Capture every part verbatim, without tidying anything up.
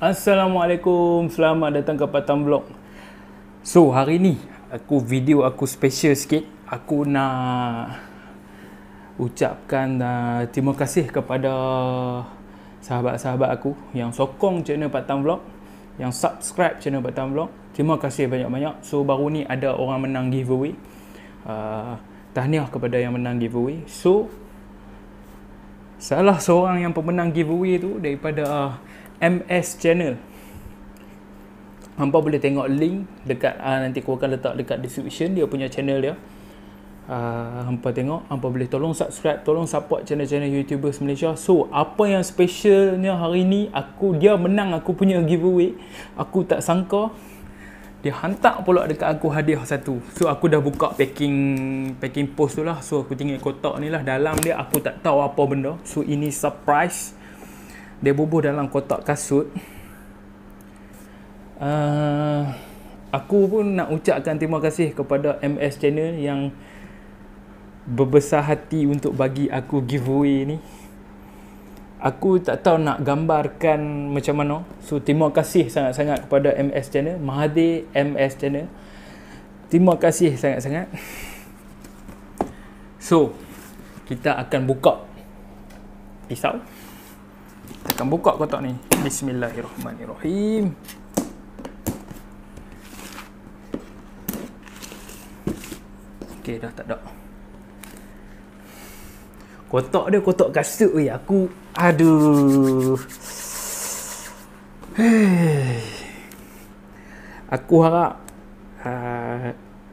Assalamualaikum, selamat datang ke Patang Vlog. So, hari ni aku video aku special sikit. Aku nak ucapkan uh, terima kasih kepada sahabat-sahabat aku yang sokong channel Patang Vlog, yang subscribe channel Patang Vlog. Terima kasih banyak-banyak. So, baru ni ada orang menang giveaway. Uh, tahniah kepada yang menang giveaway. So, salah seorang yang pemenang giveaway tu daripada uh, M S Channel. Hampa boleh tengok link dekat uh, nanti aku akan letak dekat description dia punya channel dia. Uh, hampa tengok, hampa boleh tolong subscribe, tolong support channel-channel YouTubers Malaysia. So, apa yang specialnya hari ni, aku dia menang aku punya giveaway. Aku tak sangka dia hantar pula dekat aku hadiah satu. So, aku dah buka packing packing post tu lah. So, aku tinggal kotak ni lah. Dalam dia aku tak tahu apa benda. So, ini surprise. Dia bubuh dalam kotak kasut. Uh, aku pun nak ucapkan terima kasih kepada M S Channel yang berbesar hati untuk bagi aku giveaway ni. Aku tak tahu nak gambarkan macam mana. So, terima kasih sangat-sangat kepada M S Channel, Mahathir M S Channel. Terima kasih sangat-sangat. So, kita akan buka pisau. Kita akan buka kotak ni. Bismillahirrahmanirrahim. Okey, dah tak ada. Kotak dia kotak kasut weh. Aku aduh. Hey. Aku harap uh,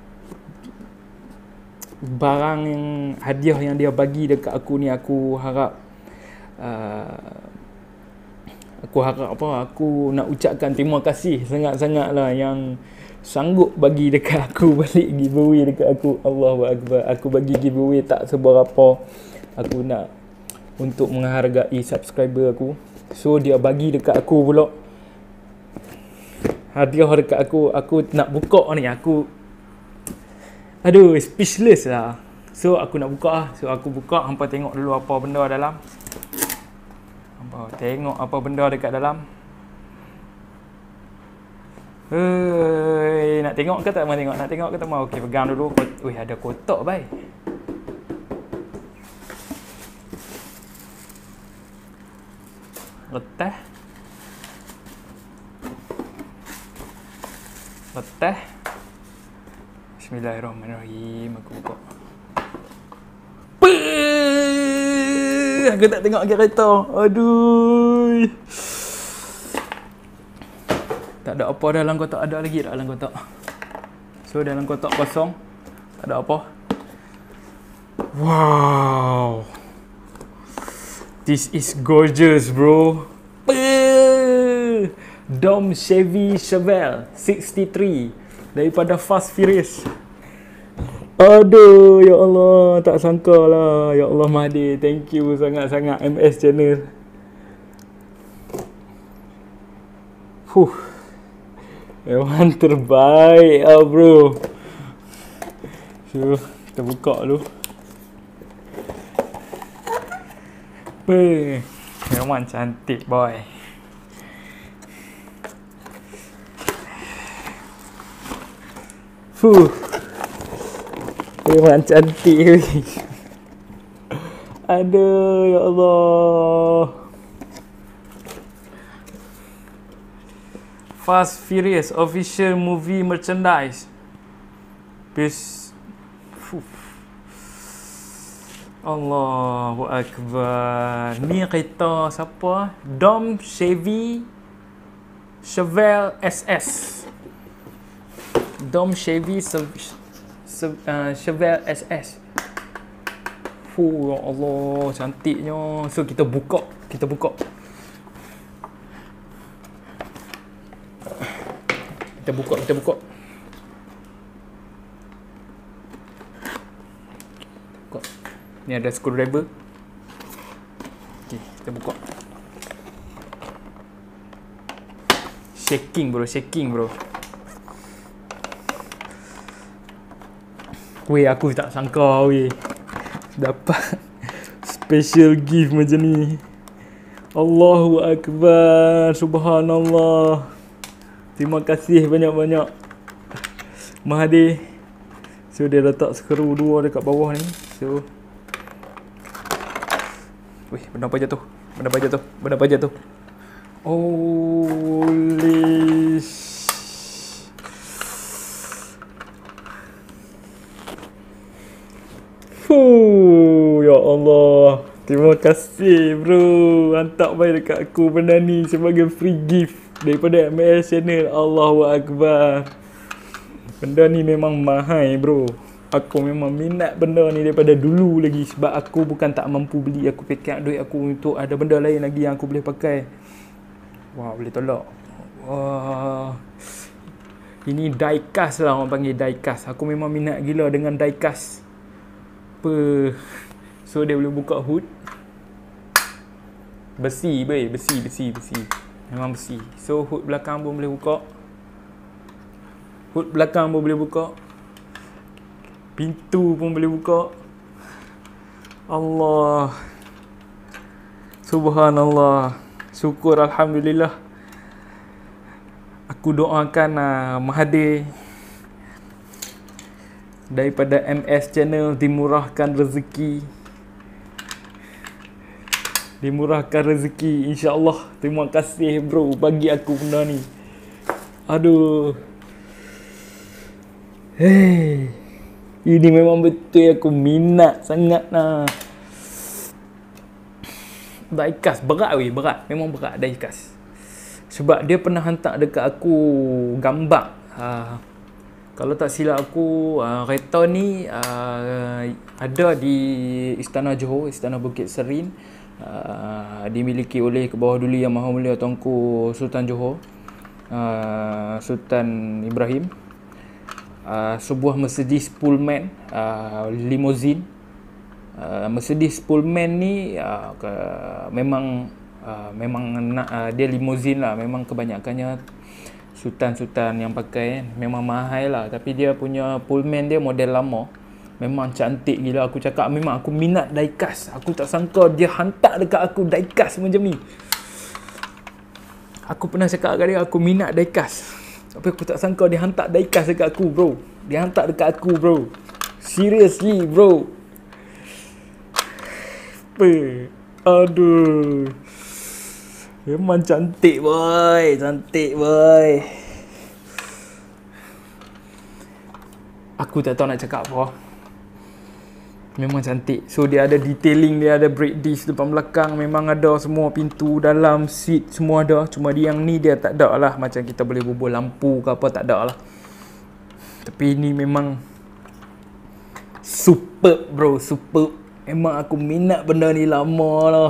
barang yang hadiah yang dia bagi dekat aku ni, aku harap uh, aku harap apa, aku nak ucapkan terima kasih sangat-sangat lah yang sanggup bagi dekat aku balik giveaway dekat aku. Allahu Akbar. Aku bagi giveaway tak seberapa. Aku nak untuk menghargai subscriber aku. So, dia bagi dekat aku pula hadiah dekat aku. Aku nak buka ni. Aku aduh, speechless lah. So, aku nak buka lah. So, aku buka. Hampa tengok dulu apa benda dalam. Hampa tengok apa benda dekat dalam. Hei, nak tengok ke tak mau tengok? Nak tengok ke tak mau? Okey, pegang dulu. Wih, ada kotak baik. Letah. Letah. Bismillahirrahmanirrahim. Aku buka. Puh! Aku tak tengok kereta. Aduh. Tak ada apa dalam kotak. Ada lagi tak dalam kotak? So, dalam kotak kosong. Tak ada apa. Wow. This is gorgeous, bro. Puh! Dom Chevy Chevelle sixty-three daripada Fast Furious. Aduh, ya Allah, tak sangka lah. Ya Allah Mahathir, thank you sangat-sangat M S Channel. Fuh. Memang terbaik lah, bro. So, kita buka dulu. Puh. Memang cantik, boy. Fuh. Memang cantik. Aduh, ya Allah. Fast Furious official movie merchandise. Bis. Fuh. Allahu Akbar. Ni kereta siapa? Dom Chevy Chevelle S S. Dom Chevy Chevelle S S. Fuh, ya Allah, cantiknya. So, kita buka. Kita buka. Kita buka, kita buka. Buka. Ni ada screwdriver. Okey, kita buka. Shaking, bro, shaking, bro. Weh, aku tak sangka, weh, dapat special gift macam ni. Allahu Akbar. Subhanallah. Terima kasih banyak-banyak Mahathir. So dia letak skru dua dekat bawah ni. So wih, benda apa jatuh? Benda apa jatuh? Benda apa jatuh? Holy Fuh, ya Allah. Terima kasih bro. Hantar baik dekat aku benda ni sebagai free gift daripada M S Channel. Allahu Akbar. Benda ni memang mahal bro. Aku memang minat benda ni daripada dulu lagi. Sebab aku bukan tak mampu beli. Aku pakai duit aku untuk ada benda lain lagi yang aku boleh pakai. Wah, boleh tolak. Wah. Ini diecast lah orang panggil diecast. Aku memang minat gila dengan diecast. Apa? So dia boleh buka hood. Besi boy, besi, besi, besi. Memang besi. So hood belakang pun boleh buka. Hood belakang pun boleh buka. Pintu pun boleh buka. Allah. Subhanallah. Syukur alhamdulillah. Aku doakan uh, Mahathir daripada M S Channel dimurahkan rezeki. Dimurahkan rezeki insya-Allah. Terima kasih bro bagi aku benda ni. Aduh. Hey. Ini memang betul aku minat sangat lah. Diecast berat weh, berat. Memang berat diecast. Sebab dia pernah hantar dekat aku gambar. Ha, kalau tak silap aku, uh, kereta ni uh, ada di Istana Johor, Istana Bukit Serin. Uh, dimiliki oleh ke bawah duli Yang Maha Mulia Tuanku Sultan Johor, uh, Sultan Ibrahim. Uh, sebuah Mercedes Pullman uh, limousine. Uh, Mercedes Pullman ni uh, ke, memang uh, memang nak, uh, dia limousine lah. Memang kebanyakannya sultan-sultan yang pakai, memang mahal lah. Tapi dia punya Pullman dia model lama. Memang cantik gila. Aku cakap memang aku minat diecast. Aku tak sangka dia hantar dekat aku diecast macam ni. Aku pernah cakap kat dia aku minat diecast. Tapi aku tak sangka dia hantar diecast dekat aku bro. Dia hantar dekat aku bro. Seriously bro. Apa? Aduh. Memang cantik boy. Cantik boy. Aku tak tahu nak cakap apa. Memang cantik. So dia ada detailing, dia ada brake disc depan belakang. Memang ada semua pintu dalam, seat semua ada. Cuma dia yang ni dia tak ada lah. Macam kita boleh bubur lampu ke apa, tak ada lah. Tapi ni memang superb bro, superb. Memang aku minat benda ni lama lah.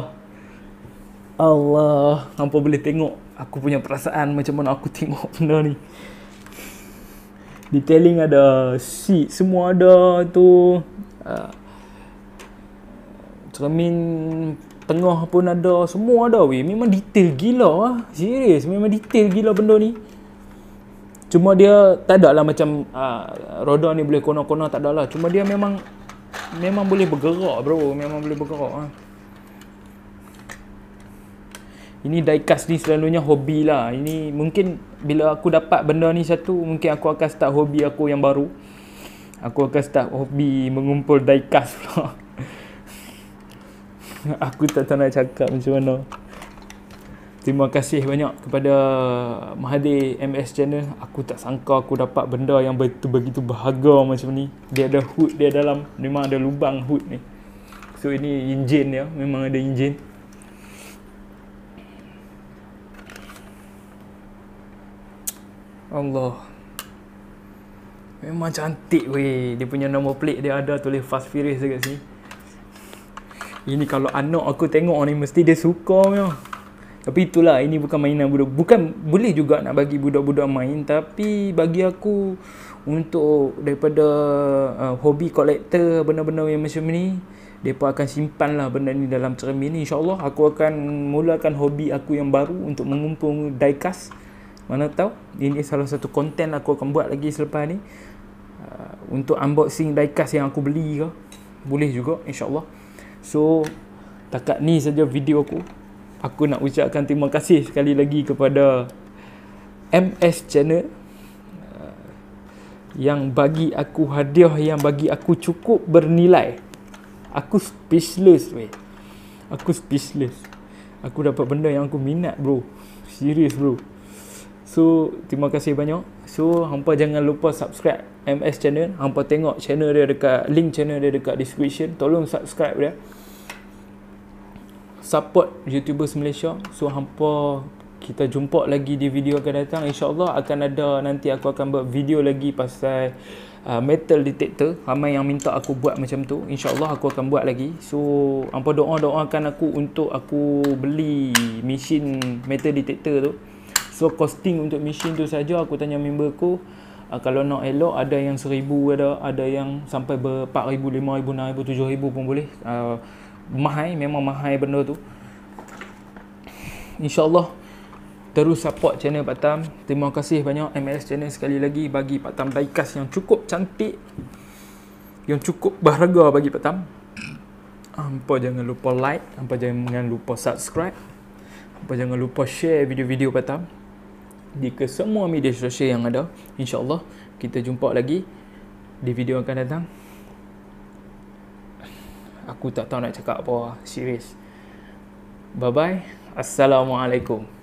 Allah, hampa boleh tengok aku punya perasaan macam mana aku tengok benda ni. Detailing ada, seat semua ada tu. Uh, cermin tengah pun ada, semua ada weh. Memang detail gila lah. Serius, memang detail gila benda ni. Cuma dia tak ada lah macam uh, roda ni boleh kona-kona, tak ada lah. Cuma dia memang memang boleh bergerak bro, memang boleh bergerak lah. Ini diecast ni selalunya hobi lah. Ini mungkin bila aku dapat benda ni satu, mungkin aku akan start hobi aku yang baru. Aku akan start hobi mengumpul diecast pula. Aku tak tahu nak cakap macam mana. Terima kasih banyak kepada Mahathir M S Channel. Aku tak sangka aku dapat benda yang begitu begitu berharga macam ni. Dia ada hood dia dalam, memang ada lubang hood ni. So ini enjin dia, memang ada enjin. Allah. Memang cantik weh. Dia punya number plate dia ada tulis Fast Furious dekat sini. Ini kalau anak aku tengok ni mesti dia suka punya. Tapi itulah, ini bukan mainan budak. Bukan, boleh juga nak bagi budak-budak main, tapi bagi aku untuk daripada uh, hobi kolektor benda-benda yang macam ni, mereka akan simpan lah benda ni dalam cermin ni. InsyaAllah aku akan mulakan hobi aku yang baru untuk mengumpul diecast. Mana tahu ini salah satu konten aku akan buat lagi selepas ni, uh, untuk unboxing diecast yang aku beli ke. Boleh juga insyaAllah. So takat ni saja video aku. aku nak ucapkan terima kasih sekali lagi kepada M S Channel yang bagi aku hadiah yang bagi aku cukup bernilai. Aku speechless weh. Aku speechless. Aku dapat benda yang aku minat bro. Serius bro. So terima kasih banyak. So hampa jangan lupa subscribe M S Channel. Hampa tengok channel dia dekat, link channel dia dekat description. Tolong subscribe dia. Support YouTubers Malaysia. So hampa, kita jumpa lagi di video akan datang. InsyaAllah akan ada, nanti aku akan buat video lagi pasal uh, metal detector. Ramai yang minta aku buat macam tu. InsyaAllah aku akan buat lagi. So hampa doa-doakan aku untuk aku beli mesin metal detector tu. So costing untuk mesin tu saja aku tanya member aku, uh, kalau nak elok ada yang seribu ada, ada yang sampai ber empat ribu, lima ribu, enam ribu, tujuh ribu pun boleh. Uh, mahal, memang mahal benda tu. InsyaAllah terus support channel Pak Tam. Terima kasih banyak M S Channel sekali lagi bagi Pak Tam diecast yang cukup cantik, yang cukup berharga bagi Pak Tam. Hampa jangan lupa like, hampa jangan lupa subscribe, hampa jangan lupa share video-video Pak Tam di ke semua media sosial yang ada. InsyaAllah kita jumpa lagi di video akan datang. Aku tak tahu nak cakap apa, serius. Bye bye. Assalamualaikum.